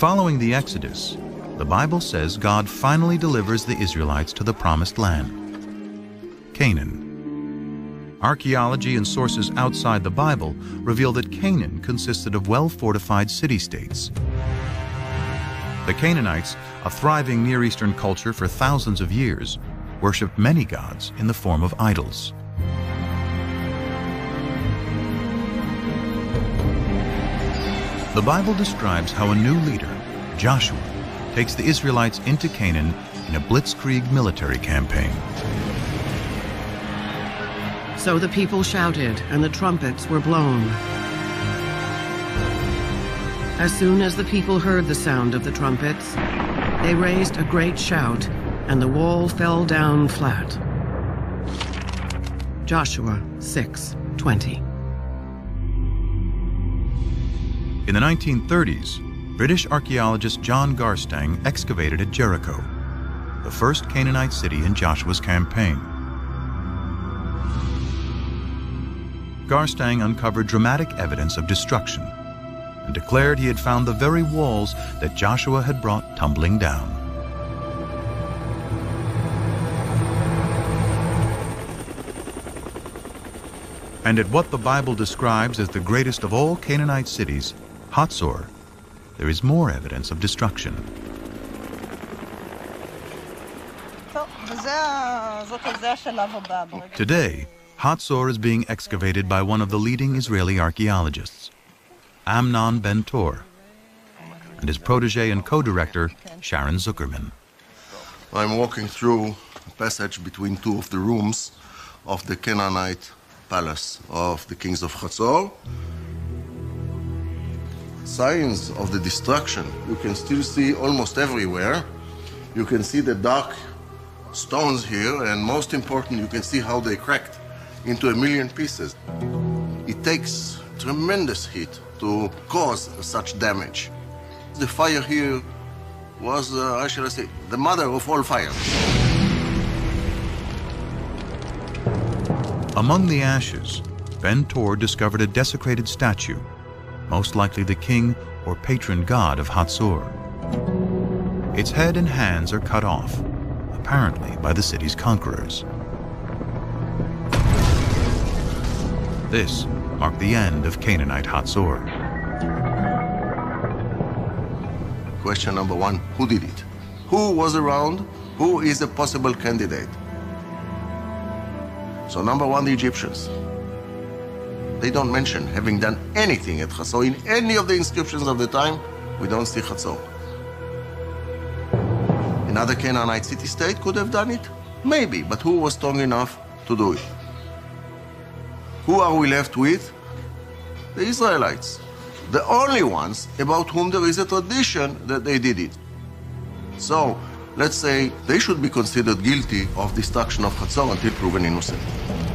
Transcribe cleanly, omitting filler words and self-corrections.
Following the Exodus, the Bible says God finally delivers the Israelites to the promised land, Canaan. Archaeology and sources outside the Bible reveal that Canaan consisted of well-fortified city-states. The Canaanites, a thriving Near Eastern culture for thousands of years, worshipped many gods in the form of idols. The Bible describes how a new leader, Joshua, takes the Israelites into Canaan in a blitzkrieg military campaign. So the people shouted, and the trumpets were blown. As soon as the people heard the sound of the trumpets, they raised a great shout, and the wall fell down flat. Joshua 6:20. In the 1930s, British archaeologist John Garstang excavated at Jericho, the first Canaanite city in Joshua's campaign. Garstang uncovered dramatic evidence of destruction and declared he had found the very walls that Joshua had brought tumbling down. And at what the Bible describes as the greatest of all Canaanite cities, Hazor, there is more evidence of destruction. Today, Hazor is being excavated by one of the leading Israeli archaeologists, Amnon Ben-Tor, and his protege and co-director, Sharon Zuckerman. I'm walking through a passage between two of the rooms of the Canaanite palace of the kings of Hazor. Signs of the destruction you can still see almost everywhere. You can see the dark stones here, and most important, you can see how they cracked into a million pieces. It takes tremendous heat to cause such damage. The fire here was, how shall I say, the mother of all fires. Among the ashes, Ben-Tor discovered a desecrated statue, most likely the king or patron god of Hazor. Its head and hands are cut off, apparently by the city's conquerors. This marked the end of Canaanite Hazor. Question number one, who did it? Who was around? Who is a possible candidate? So number one, the Egyptians. They don't mention having done anything at Hazor. In any of the inscriptions of the time, we don't see Hazor. Another Canaanite city-state could have done it? Maybe, but who was strong enough to do it? Who are we left with? The Israelites. The only ones about whom there is a tradition that they did it. So, let's say they should be considered guilty of destruction of Hazor until proven innocent.